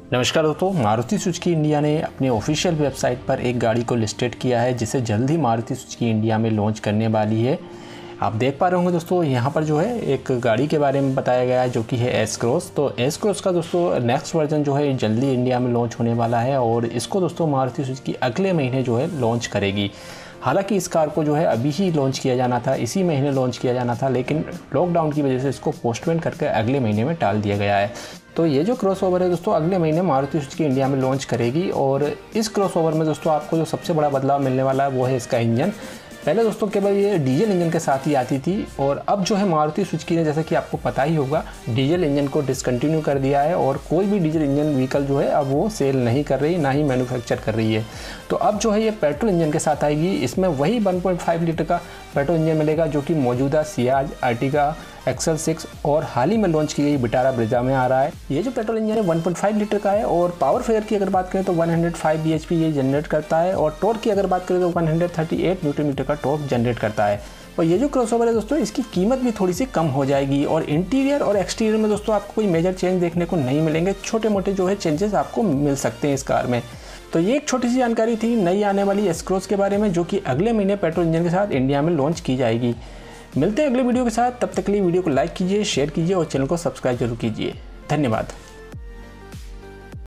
नमस्कार दोस्तों, Maruti Suzuki India ने अपने ऑफिशियल वेबसाइट पर एक गाड़ी को लिस्टेड किया है जिसे जल्द ही मारुति सुजुकी इंडिया में लॉन्च करने वाली है। आप देख पा रहे होंगे दोस्तों, यहाँ पर जो है एक गाड़ी के बारे में बताया गया है जो कि है एस क्रॉस। तो एस क्रॉस का दोस्तों नेक्स्ट वर्जन जो है जल्दी इंडिया में लॉन्च होने वाला है और इसको दोस्तों मारुति सुजुकी अगले महीने जो है लॉन्च करेगी। हालांकि इस कार को जो है अभी ही लॉन्च किया जाना था, इसी महीने लॉन्च किया जाना था, लेकिन लॉकडाउन की वजह से इसको पोस्टपोन करके अगले महीने में टाल दिया गया है। तो ये जो क्रॉसओवर है दोस्तों अगले महीने मारुति सुजुकी इंडिया में लॉन्च करेगी। और इस क्रॉसओवर में दोस्तों आपको जो सबसे बड़ा बदलाव मिलने वाला है वो है इसका इंजन। पहले दोस्तों केवल ये डीजल इंजन के साथ ही आती थी और अब जो है मारुति सुजुकी ने, जैसा कि आपको पता ही होगा, डीजल इंजन को डिसकंटिन्यू कर दिया है और कोई भी डीजल इंजन व्हीकल जो है अब वो सेल नहीं कर रही, ना ही मैन्युफैक्चर कर रही है। तो अब जो है ये पेट्रोल इंजन के साथ आएगी। इसमें वही 1.5 लीटर का पेट्रोल इंजन मिलेगा जो कि मौजूदा सियाज, अर्टिगा, एक्सेल 6 और हाल ही में लॉन्च की गई विटारा ब्रेजा में आ रहा है। ये जो पेट्रोल इंजन है 1.5 लीटर का है और पावर फिगर की अगर बात करें तो 105 bhp ये जनरेट करता है और टॉर्क की अगर बात करें तो 138 न्यूटन मीटर का टॉर्क जनरेट करता है। और ये जो क्रॉसओवर है दोस्तों इसकी कीमत भी थोड़ी सी कम हो जाएगी और इंटीरियर और एक्सटीरियर में दोस्तों आपको कोई मेजर चेंज देखने को नहीं मिलेंगे। छोटे मोटे जो है चेंजेस आपको मिल सकते हैं इस कार में। तो ये एक छोटी सी जानकारी थी नई आने वाली एस क्रॉस के बारे में, जो कि अगले महीने पेट्रोल इंजन के साथ इंडिया में लॉन्च की जाएगी। मिलते हैं अगले वीडियो के साथ, तब तक के लिए वीडियो को लाइक कीजिए, शेयर कीजिए और चैनल को सब्सक्राइब जरूर कीजिए। धन्यवाद।